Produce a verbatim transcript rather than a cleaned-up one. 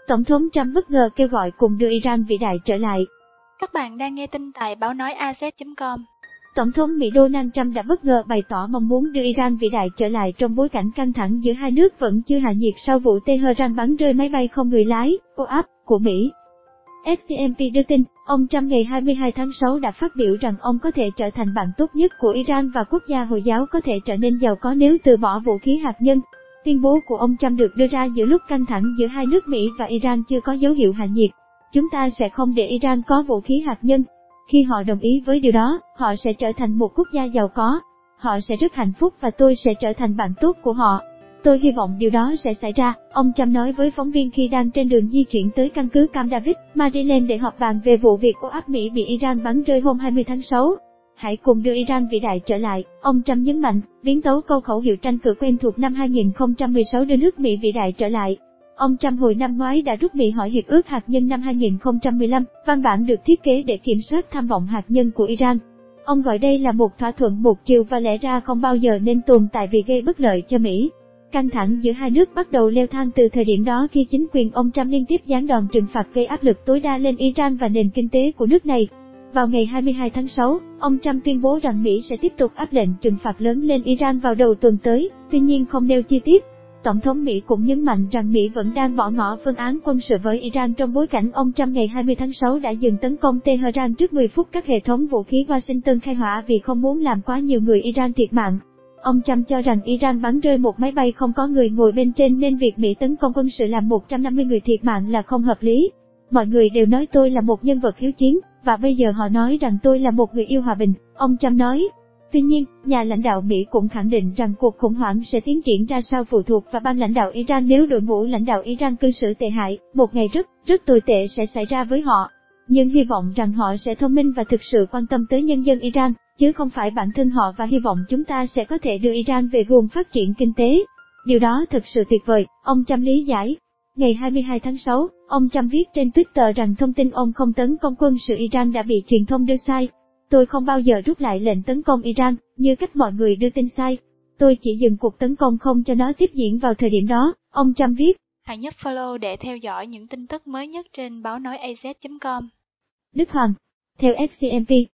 Tổng thống Trump bất ngờ kêu gọi cùng đưa Iran vĩ đại trở lại. Các bạn đang nghe tin tại báo nói a z chấm com. Tổng thống Mỹ Donald Trump đã bất ngờ bày tỏ mong muốn đưa Iran vĩ đại trở lại trong bối cảnh căng thẳng giữa hai nước vẫn chưa hạ nhiệt sau vụ Tehran bắn rơi máy bay không người lái, ô áp, của Mỹ. ép xê em pê đưa tin, ông Trump ngày hai mươi hai tháng sáu đã phát biểu rằng ông có thể trở thành bạn tốt nhất của Iran và quốc gia Hồi giáo có thể trở nên giàu có nếu từ bỏ vũ khí hạt nhân. Tuyên bố của ông Trump được đưa ra giữa lúc căng thẳng giữa hai nước Mỹ và Iran chưa có dấu hiệu hạ nhiệt. Chúng ta sẽ không để Iran có vũ khí hạt nhân. Khi họ đồng ý với điều đó, họ sẽ trở thành một quốc gia giàu có. Họ sẽ rất hạnh phúc và tôi sẽ trở thành bạn tốt của họ. Tôi hy vọng điều đó sẽ xảy ra, ông Trump nói với phóng viên khi đang trên đường di chuyển tới căn cứ Camp David, Maryland để họp bàn về vụ việc ô áp Mỹ bị Iran bắn rơi hôm hai mươi tháng sáu. Hãy cùng đưa Iran vĩ đại trở lại, ông Trump nhấn mạnh, biến tấu câu khẩu hiệu tranh cử quen thuộc năm hai nghìn không trăm mười sáu đưa nước Mỹ vĩ đại trở lại. Ông Trump hồi năm ngoái đã rút Mỹ khỏi Hiệp ước Hạt nhân năm hai nghìn không trăm mười lăm, văn bản được thiết kế để kiểm soát tham vọng hạt nhân của Iran. Ông gọi đây là một thỏa thuận một chiều và lẽ ra không bao giờ nên tồn tại vì gây bất lợi cho Mỹ. Căng thẳng giữa hai nước bắt đầu leo thang từ thời điểm đó khi chính quyền ông Trump liên tiếp giáng đòn trừng phạt gây áp lực tối đa lên Iran và nền kinh tế của nước này. Vào ngày hai mươi hai tháng sáu, ông Trump tuyên bố rằng Mỹ sẽ tiếp tục áp lệnh trừng phạt lớn lên Iran vào đầu tuần tới, tuy nhiên không nêu chi tiết. Tổng thống Mỹ cũng nhấn mạnh rằng Mỹ vẫn đang bỏ ngỏ phương án quân sự với Iran trong bối cảnh ông Trump ngày hai mươi tháng sáu đã dừng tấn công Tehran trước mười phút các hệ thống vũ khí Washington khai hỏa vì không muốn làm quá nhiều người Iran thiệt mạng. Ông Trump cho rằng Iran bắn rơi một máy bay không có người ngồi bên trên nên việc Mỹ tấn công quân sự làm một trăm năm mươi người thiệt mạng là không hợp lý. Mọi người đều nói tôi là một nhân vật hiếu chiến, và bây giờ họ nói rằng tôi là một người yêu hòa bình, ông Trump nói. Tuy nhiên, nhà lãnh đạo Mỹ cũng khẳng định rằng cuộc khủng hoảng sẽ tiến triển ra sao phụ thuộc vào ban lãnh đạo Iran nếu đội ngũ lãnh đạo Iran cư xử tệ hại, một ngày rất, rất tồi tệ sẽ xảy ra với họ. Nhưng hy vọng rằng họ sẽ thông minh và thực sự quan tâm tới nhân dân Iran, chứ không phải bản thân họ và hy vọng chúng ta sẽ có thể đưa Iran về guồng phát triển kinh tế. Điều đó thực sự tuyệt vời, ông Trump lý giải. Ngày hai mươi hai tháng sáu, ông Trump viết trên Twitter rằng thông tin ông không tấn công quân sự Iran đã bị truyền thông đưa sai. Tôi không bao giờ rút lại lệnh tấn công Iran, như cách mọi người đưa tin sai. Tôi chỉ dừng cuộc tấn công không cho nó tiếp diễn vào thời điểm đó, ông Trump viết. Hãy nhấp follow để theo dõi những tin tức mới nhất trên báo nói a z chấm com. Đức Hoàng. Theo ép xê em pê,